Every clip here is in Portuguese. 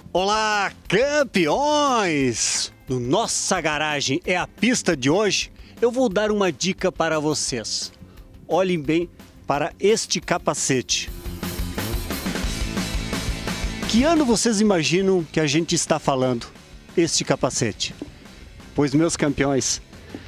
Olá, campeões! No Nossa Garagem é a pista de hoje. Eu vou dar uma dica para vocês. Olhem bem para este capacete. Que ano vocês imaginam que a gente está falando este capacete? Pois, meus campeões,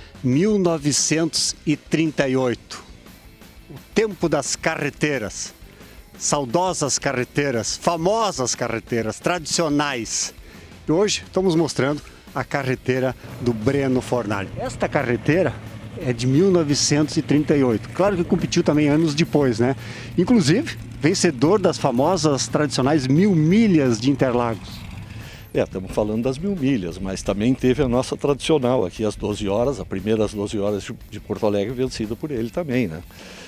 1938. O tempo das carreteiras. Saudosas carreteiras, famosas carreteiras, tradicionais. E hoje estamos mostrando a carreteira do Breno Fornali. Esta carreteira é de 1938. Claro que competiu também anos depois, né? Inclusive, vencedor das famosas tradicionais 1000 milhas de Interlagos. Estamos falando das 1000 milhas, mas também teve a nossa tradicional aqui, as 12 horas, a primeira às 12 horas de Porto Alegre, vencida por ele também, né?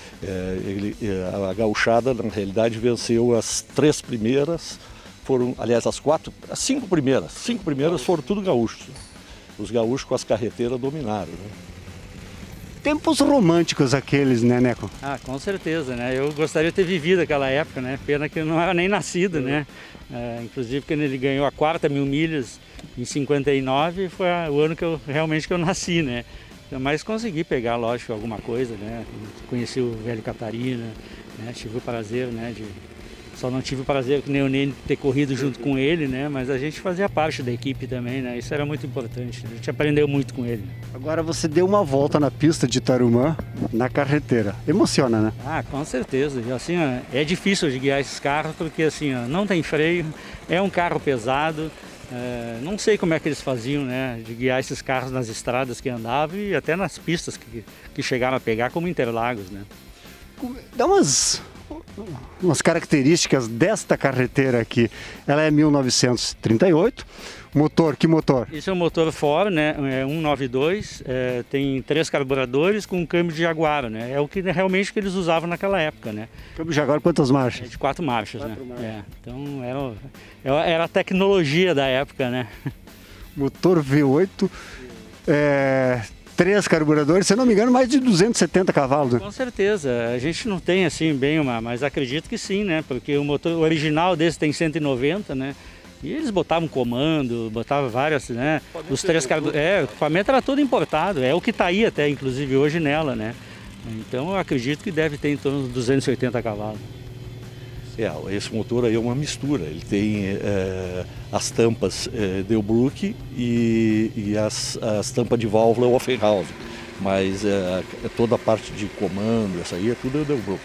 A gauchada, na realidade, venceu as 3 primeiras, foram, aliás, as 5 primeiras foram tudo gaúchos. Os gaúchos com as carreteiras dominaram, né? Tempos românticos aqueles, né, Neco? Ah, com certeza, né? Eu gostaria de ter vivido aquela época, né? Pena que eu não era nem nascido, né? Inclusive, quando ele ganhou a 4ª 1000 milhas, em 59, foi o ano que eu realmente nasci, né? Mas consegui pegar, lógico, alguma coisa, né? Conheci o velho Catarina, né? Tive o prazer, né? Só não tive o prazer, que nem o Nene, ter corrido junto com ele, né? Mas a gente fazia parte da equipe também, né? Isso era muito importante, a gente aprendeu muito com ele. Agora você deu uma volta na pista de Tarumã, na carreteira. Emociona, né? Ah, com certeza. E, assim, ó, é difícil de guiar esses carros porque assim, ó, não tem freio, é um carro pesado. Não sei como é que eles faziam, né, de guiar esses carros nas estradas que andavam e até nas pistas que chegaram a pegar, como Interlagos, né? Dá umas características desta carreteira aqui. Ela é 1938. Motor, que motor? Esse é um motor Ford, né, é 192, tem 3 carburadores com um câmbio de Jaguar, né? É o que realmente que eles usavam naquela época, né? Câmbio de Jaguar, quantas marchas? É de 4 marchas, né? Então era a tecnologia da época, né? Motor V8, 3 carburadores, se não me engano, mais de 270 cavalos, né? Com certeza, a gente não tem assim bem mas acredito que sim, né? Porque o motor original desse tem 190, né? E eles botavam comando, botavam várias, né? Os 3 carburadores, o equipamento era todo importado, é o que está aí até, inclusive, hoje nela, né? Então eu acredito que deve ter em torno de 280 cavalos. Esse motor aí é uma mistura, ele tem as tampas Delbruck e as tampas de válvula Offenhausen, mas toda a parte de comando, essa aí é tudo Delbruck.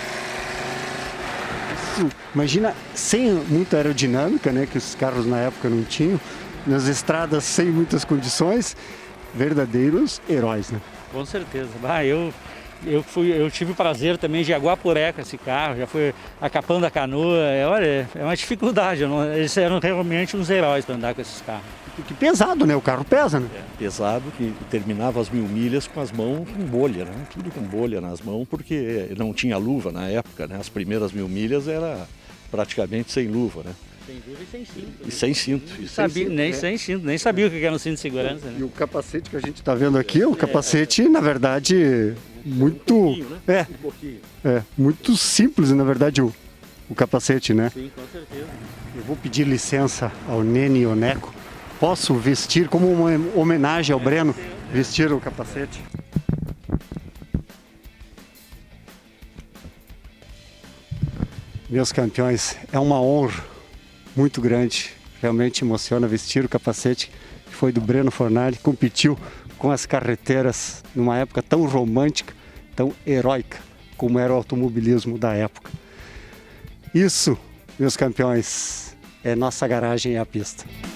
Imagina, sem muita aerodinâmica, né, que os carros na época não tinham, nas estradas sem muitas condições, verdadeiros heróis, né? Com certeza. Eu tive o prazer também de Aguapuré com esse carro, já fui a Capão da Canoa, olha, é uma dificuldade, eles eram realmente uns heróis para andar com esses carros. Que pesado, né? O carro pesa, né? Pesado, que terminava as 1000 milhas com as mãos com bolha, né? Tudo com bolha nas mãos, porque não tinha luva na época, né? As primeiras 1000 milhas era praticamente sem luva, né? Sem luva e sem cinto. E sem cinto. Sem cinto, nem sabia o que era um cinto de segurança, né? E o capacete que a gente está vendo aqui, o capacete, na verdade, muito... muito simples, na verdade, o capacete, né? Sim, com certeza. Eu vou pedir licença ao Nene e ao Neco. Posso vestir, como uma homenagem ao Breno, vestir o capacete? Meus campeões, é uma honra muito grande, realmente emociona vestir o capacete que foi do Breno Fornali, competiu com as carreteiras numa época tão romântica, tão heróica como era o automobilismo da época. Isso, meus campeões, é Nossa Garagem, é a pista.